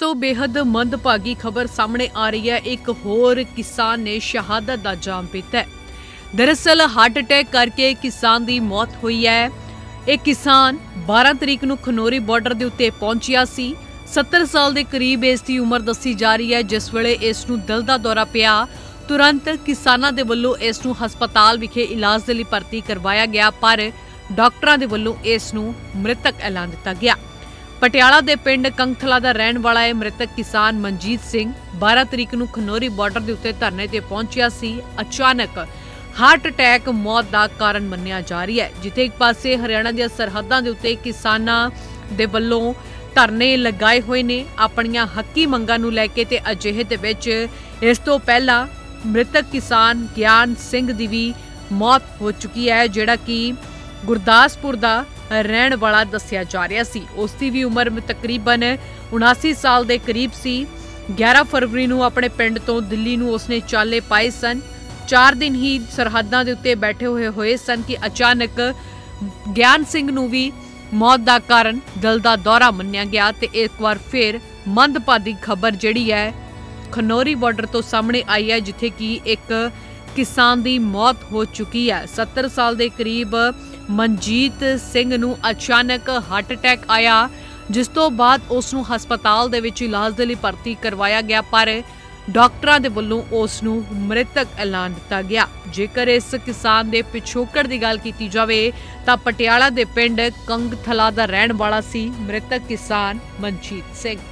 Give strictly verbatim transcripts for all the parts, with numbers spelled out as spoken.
तो बेहद मंदभागी खबर सामने आ रही है। एक होर किसान ने शहादत दा जाम पीता है। दरअसल हार्ट अटैक करके किसान दी मौत हुई है। एक किसान बारह तरीक नूं खनौरी बॉर्डर दे उत्ते पहुंचिया सी। सत्तर साल दे करीब इस दी उम्र दसी जा रही है। जिस वेले इस नूं दिल दा दौरा पिया, तुरंत किसानां दे वल्लों इस नूं हस्पताल विखे इलाज दे लई भर्ती करवाया गया, पर डॉक्टरां दे वल्लों इस नूं मृतक ऐलान दिता गया। पटियाला दे पिंड कंगथला दा रहण वाला है मृतक किसान मनजीत सिंह बारह तरीक नूं खनौरी बॉर्डर दे उत्ते धरने ते पहुंचिया सी। अचानक हार्ट अटैक मौत दा कारण मन्निया जा रही है। जिथे एक पासे हरियाणा दी सरहदां दे उत्ते किसानां दे वल्लों धरने लगाए हुए ने अपणियां हक्की मंगां नूं लैके, ते अजिहे दे विच इस तों पहला मृतक किसान ज्ञान सिंह दी भी मौत हो चुकी है, जिहड़ा कि गुरदासपुर दा रहण वाला दस्सिया जा रहा सी। उसकी भी उम्र तकरीबन उनासी साल के करीब सी। ग्यारह फरवरी नूं अपने पिंड तो दिल्ली नूं उसने चाले पाए सन। चार दिन ही सरहदां दे उत्ते बैठे हुए होए सन कि अचानक ज्ञान सिंह नूं भी मौत दा कारण दिल दा दौरा मन्निया गया। ते एक बार फिर मंदभागी खबर जिहड़ी है खनौरी बॉर्डर तो सामने आई है, जिथे कि एक किसान दी मौत हो चुकी है। सत्तर साल के करीब मनजीत सिंह नूं अचानक हार्ट अटैक आया, जिस तो बाद उस नूं हस्पताल दे विच इलाज दे लई भर्ती करवाया गया, पर डॉक्टरां दे वल्लों उस नूं मृतक ऐलान दिता गया। जेकर इस किसान दे पिछोकड़ दी गल कीती जावे तां पटियाला दे पिंड कंगथला दा रहण वाला सी मृतक किसान मनजीत सिंह।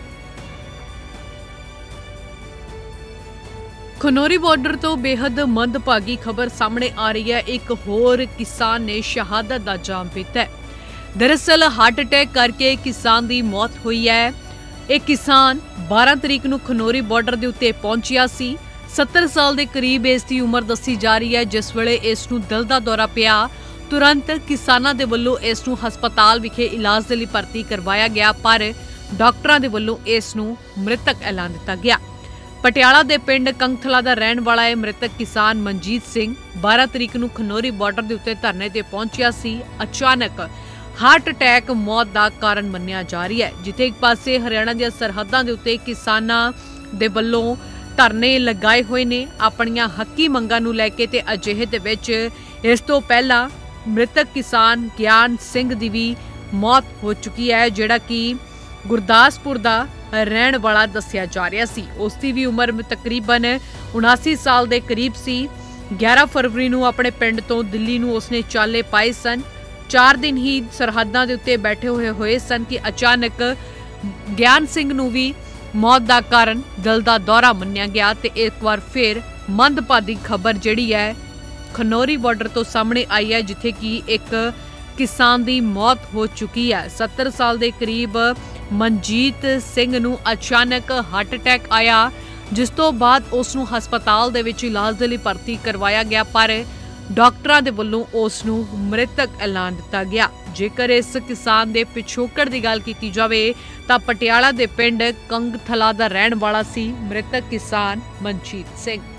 खनौरी बॉर्डर तो बेहद मंदभागी खबर सामने आ रही है। एक होर किसान ने शहादत दा जाम पीता है। दरअसल हार्ट अटैक करके किसान दी मौत हुई है। एक किसान बारह तरीक नूं खनौरी बॉर्डर दे उत्ते पहुंचिया सी। सत्तर साल के करीब इस दी उम्र दसी जा रही है। जिस वेले इस नूं दिल दा दौरा पिया, तुरंत किसानां दे वल्लों इस नूं हस्पताल विखे इलाज दे लई भर्ती करवाया गया, पर डॉक्टरां दे वल्लों इस नूं मृतक ऐलान दिता गया। पटियाला दे पिंड कंगथला दा रहण वाला है मृतक किसान मनजीत सिंह बारह तरीक नूं खनौरी बॉर्डर दे उत्ते धरने ते पहुंचिया सी। अचानक हार्ट अटैक मौत दा कारण मन्निया जा रही है। जिथे एक पासे हरियाणा दी सरहदां दे उत्ते किसानां दे वल्लों धरने लगाए हुए ने अपणियां हक्की मंगां नूं लैके, ते अजिहे दे विच इस तों पहला मृतक किसान ज्ञान सिंह दी भी मौत हो चुकी है, जिहड़ा कि गुरदासपुर दा रहण वाला दस्सिया जा रहा सी। उसकी भी उम्र तकरीबन उनासी साल के करीब सी। ग्यारह फरवरी नूं अपने पिंड तो दिल्ली नूं उसने चाले पाए सन। चार दिन ही सरहदां दे उत्ते बैठे हुए होए सन कि अचानक ज्ञान सिंह नूं भी मौत दा कारण दिल दा दौरा मन्निया गया। ते एक बार फिर मंदभागी खबर जिहड़ी है खनौरी बॉर्डर तो सामने आई है, जिथे कि एक किसान दी मौत हो चुकी है। सत्तर साल के करीब मनजीत सिंह नूं अचानक हार्ट अटैक आया, जिस तो बाद उस नूं हस्पताल दे विच इलाज दे लई भर्ती करवाया गया, पर डॉक्टरां दे वल्लों उस नूं मृतक ऐलान दिता गया। जेकर इस किसान दे पिछोकड़ दी गल कीती जावे तां पटियाला दे पिंड कंगथला दा रहण वाला सी मृतक किसान मनजीत सिंह।